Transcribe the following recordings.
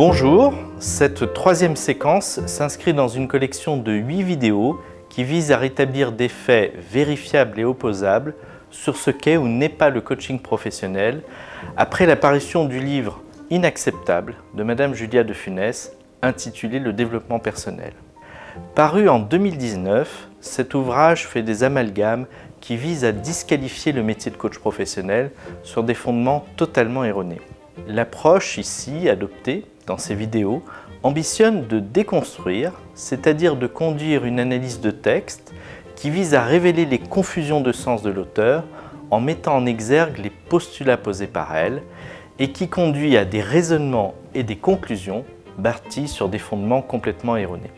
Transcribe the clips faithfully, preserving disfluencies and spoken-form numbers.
Bonjour, cette troisième séquence s'inscrit dans une collection de huit vidéos qui vise à rétablir des faits vérifiables et opposables sur ce qu'est ou n'est pas le coaching professionnel après l'apparition du livre Inacceptable de Madame Julia de Funès intitulé Le développement personnel. Paru en deux mille dix-neuf, cet ouvrage fait des amalgames qui visent à disqualifier le métier de coach professionnel sur des fondements totalement erronés. L'approche ici adoptée dans ces vidéos ambitionne de déconstruire, c'est-à-dire de conduire une analyse de texte qui vise à révéler les confusions de sens de l'auteur en mettant en exergue les postulats posés par elle et qui conduit à des raisonnements et des conclusions bâtis sur des fondements complètement erronés.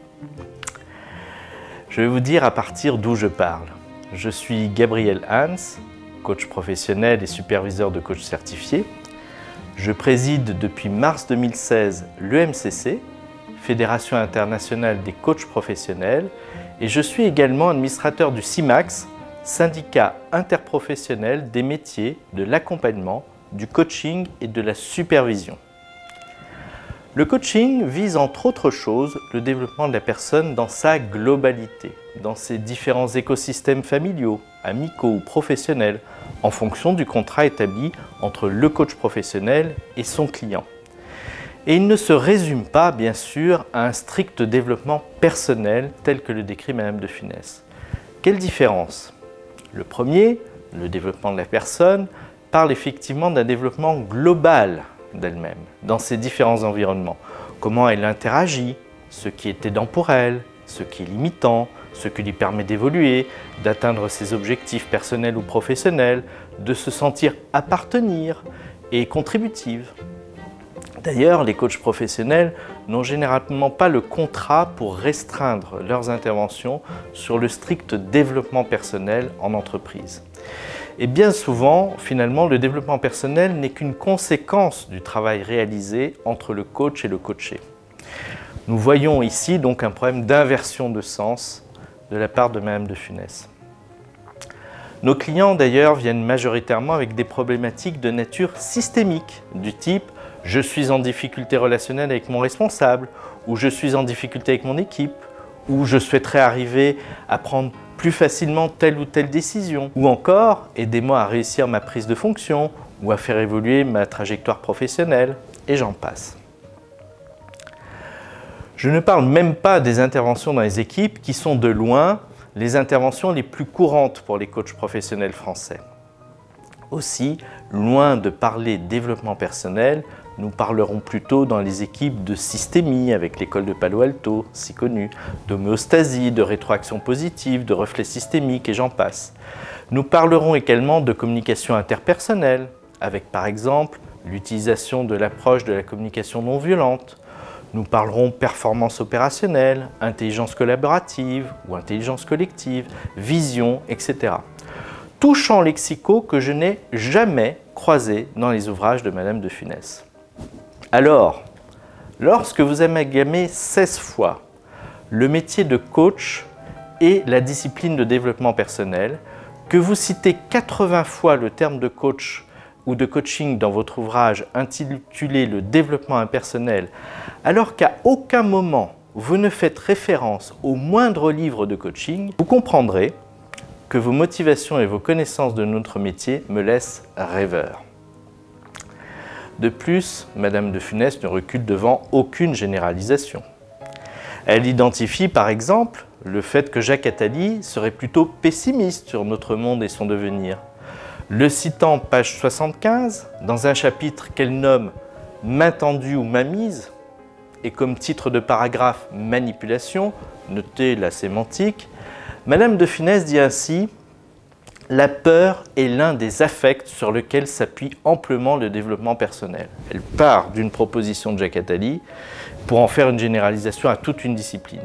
Je vais vous dire à partir d'où je parle. Je suis Gabriel Hans, coach professionnel et superviseur de coach certifié. Je préside depuis mars deux mille seize l'E M C C, Fédération internationale des coachs professionnels, et je suis également administrateur du CIMAX, syndicat interprofessionnel des métiers de l'accompagnement, du coaching et de la supervision. Le coaching vise entre autres choses le développement de la personne dans sa globalité, dans ses différents écosystèmes familiaux, amicaux ou professionnels, en fonction du contrat établi entre le coach professionnel et son client. Et il ne se résume pas, bien sûr, à un strict développement personnel tel que le décrit Madame de Funès. Quelle différence? Le premier, le développement de la personne, parle effectivement d'un développement global d'elle-même, dans ses différents environnements. Comment elle interagit, ce qui est aidant pour elle, ce qui est limitant, ce qui lui permet d'évoluer, d'atteindre ses objectifs personnels ou professionnels, de se sentir appartenir et contributive. D'ailleurs, les coachs professionnels n'ont généralement pas le contrat pour restreindre leurs interventions sur le strict développement personnel en entreprise. Et bien souvent, finalement, le développement personnel n'est qu'une conséquence du travail réalisé entre le coach et le coaché. Nous voyons ici donc un problème d'inversion de sens de la part de Madame de Funès. Nos clients d'ailleurs viennent majoritairement avec des problématiques de nature systémique, du type « je suis en difficulté relationnelle avec mon responsable » ou « je suis en difficulté avec mon équipe » ou « je souhaiterais arriver à prendre plus facilement telle ou telle décision » ou encore « aidez-moi à réussir ma prise de fonction » ou à faire évoluer ma trajectoire professionnelle, et j'en passe. Je ne parle même pas des interventions dans les équipes qui sont de loin les interventions les plus courantes pour les coachs professionnels français. Aussi, loin de parler développement personnel, nous parlerons plutôt dans les équipes de systémie avec l'école de Palo Alto, si connue, d'homéostasie, de rétroaction positive, de reflets systémiques et j'en passe. Nous parlerons également de communication interpersonnelle avec par exemple l'utilisation de l'approche de la communication non violente. Nous parlerons performance opérationnelle, intelligence collaborative ou intelligence collective, vision, et cetera. Tout champ lexicaux que je n'ai jamais croisé dans les ouvrages de Madame de Funès. Alors, lorsque vous amalgamez seize fois le métier de coach et la discipline de développement personnel, que vous citez quatre-vingts fois le terme de coach ou de coaching dans votre ouvrage intitulé « Le développement impersonnel », alors qu'à aucun moment vous ne faites référence au moindre livre de coaching, vous comprendrez que vos motivations et vos connaissances de notre métier me laissent rêveur. De plus, Madame de Funès ne recule devant aucune généralisation. Elle identifie par exemple le fait que Jacques Attali serait plutôt pessimiste sur notre monde et son devenir. Le citant page soixante-quinze, dans un chapitre qu'elle nomme « Main tendue ou main mise » et comme titre de paragraphe « Manipulation », notez la sémantique, Madame de Funès dit ainsi « La peur est l'un des affects sur lequel s'appuie amplement le développement personnel. » Elle part d'une proposition de Jacques Attali pour en faire une généralisation à toute une discipline.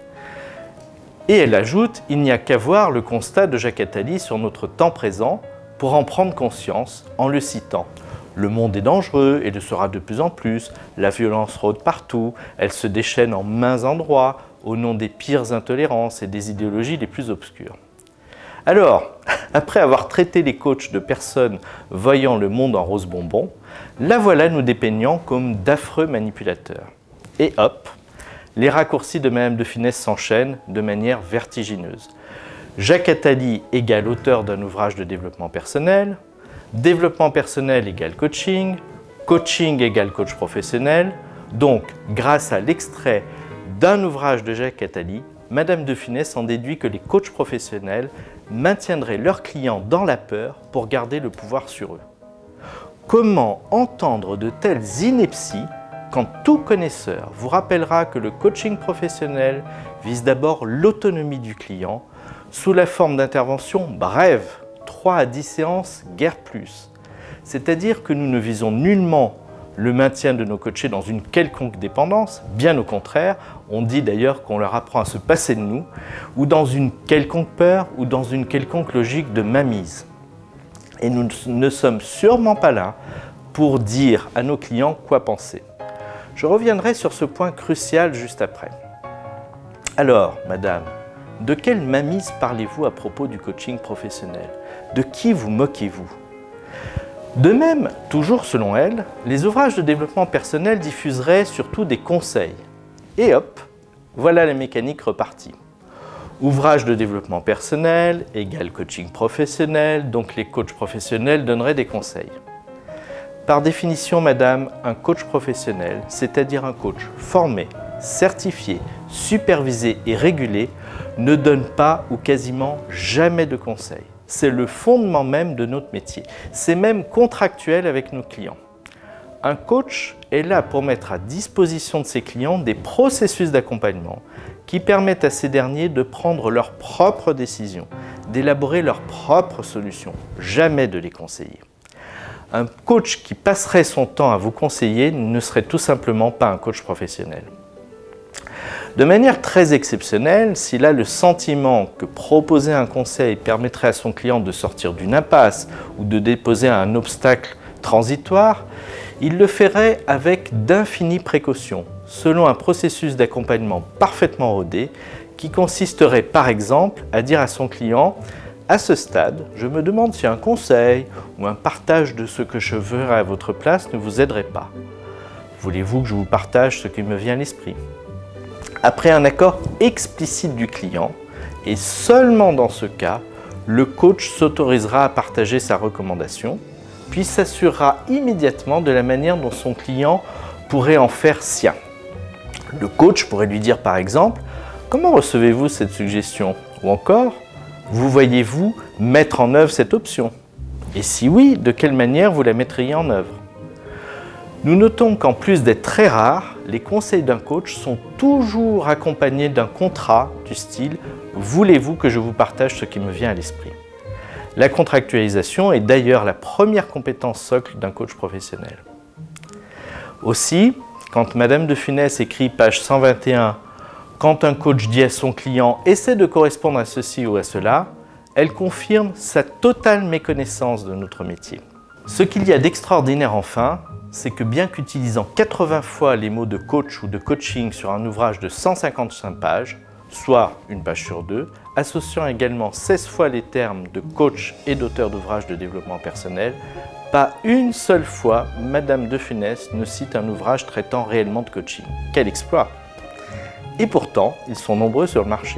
Et elle ajoute « Il n'y a qu'à voir le constat de Jacques Attali sur notre temps présent pour en prendre conscience en le citant. Le monde est dangereux et le sera de plus en plus, la violence rôde partout, elle se déchaîne en mains endroits au nom des pires intolérances et des idéologies les plus obscures. Alors, après avoir traité les coachs de personnes voyant le monde en rose bonbon, la voilà nous dépeignant comme d'affreux manipulateurs. Et hop, les raccourcis de Madame de Funès s'enchaînent de manière vertigineuse. Jacques Attali égale auteur d'un ouvrage de développement personnel, développement personnel égale coaching, coaching égale coach professionnel. Donc, grâce à l'extrait d'un ouvrage de Jacques Attali, Madame de Funès en déduit que les coachs professionnels maintiendraient leurs clients dans la peur pour garder le pouvoir sur eux. Comment entendre de telles inepties quand tout connaisseur vous rappellera que le coaching professionnel vise d'abord l'autonomie du client sous la forme d'interventions brèves, trois à dix séances, guère plus. C'est-à-dire que nous ne visons nullement le maintien de nos coachés dans une quelconque dépendance, bien au contraire, on dit d'ailleurs qu'on leur apprend à se passer de nous, ou dans une quelconque peur, ou dans une quelconque logique de mainmise. Et nous ne sommes sûrement pas là pour dire à nos clients quoi penser. Je reviendrai sur ce point crucial juste après. Alors, madame, de quelle mainmise parlez-vous à propos du coaching professionnel? De qui vous moquez-vous? De même, toujours selon elle, les ouvrages de développement personnel diffuseraient surtout des conseils. Et hop, voilà la mécanique repartie. Ouvrage de développement personnel égale coaching professionnel, donc les coachs professionnels donneraient des conseils. Par définition, madame, un coach professionnel, c'est-à-dire un coach formé, certifié, supervisé et régulé, ne donne pas ou quasiment jamais de conseils. C'est le fondement même de notre métier. C'est même contractuel avec nos clients. Un coach est là pour mettre à disposition de ses clients des processus d'accompagnement qui permettent à ces derniers de prendre leurs propres décisions, d'élaborer leurs propres solutions, jamais de les conseiller. Un coach qui passerait son temps à vous conseiller ne serait tout simplement pas un coach professionnel. De manière très exceptionnelle, s'il a le sentiment que proposer un conseil permettrait à son client de sortir d'une impasse ou de déposer un obstacle transitoire, il le ferait avec d'infinies précautions, selon un processus d'accompagnement parfaitement rodé qui consisterait par exemple à dire à son client « À ce stade, je me demande si un conseil ou un partage de ce que je ferai à votre place ne vous aiderait pas. Voulez-vous que je vous partage ce qui me vient à l'esprit ?» Après un accord explicite du client, et seulement dans ce cas, le coach s'autorisera à partager sa recommandation, puis s'assurera immédiatement de la manière dont son client pourrait en faire sien. Le coach pourrait lui dire par exemple « Comment recevez-vous cette suggestion ?» ou encore « Vous voyez-vous mettre en œuvre cette option ? Et si oui, de quelle manière vous la mettriez en œuvre ?» Nous notons qu'en plus d'être très rares, les conseils d'un coach sont toujours accompagnés d'un contrat du style « Voulez-vous que je vous partage ce qui me vient à l'esprit ?» La contractualisation est d'ailleurs la première compétence socle d'un coach professionnel. Aussi, quand Madame de Funès écrit page cent vingt et un « Quand un coach dit à son client « Essaie de correspondre à ceci ou à cela », elle confirme sa totale méconnaissance de notre métier. Ce qu'il y a d'extraordinaire enfin, c'est que bien qu'utilisant quatre-vingts fois les mots de coach ou de coaching sur un ouvrage de cent cinquante-cinq pages, soit une page sur deux, associant également seize fois les termes de coach et d'auteur d'ouvrages de développement personnel, pas une seule fois Madame de Funès ne cite un ouvrage traitant réellement de coaching. Quel exploit! Et pourtant, ils sont nombreux sur le marché.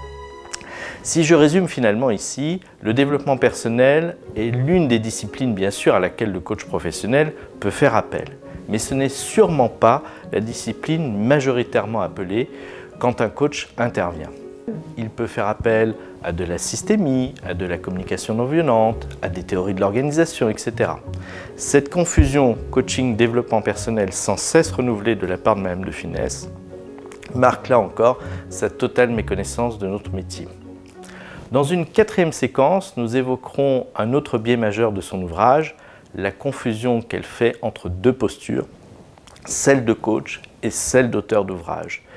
Si je résume finalement ici, le développement personnel est l'une des disciplines bien sûr à laquelle le coach professionnel peut faire appel. Mais ce n'est sûrement pas la discipline majoritairement appelée quand un coach intervient. Il peut faire appel à de la systémie, à de la communication non violente, à des théories de l'organisation, et cetera. Cette confusion coaching-développement personnel sans cesse renouvelée de la part de Madame de Funès marque là encore sa totale méconnaissance de notre métier. Dans une quatrième séquence, nous évoquerons un autre biais majeur de son ouvrage, la confusion qu'elle fait entre deux postures, celle de coach et celle d'auteur d'ouvrage.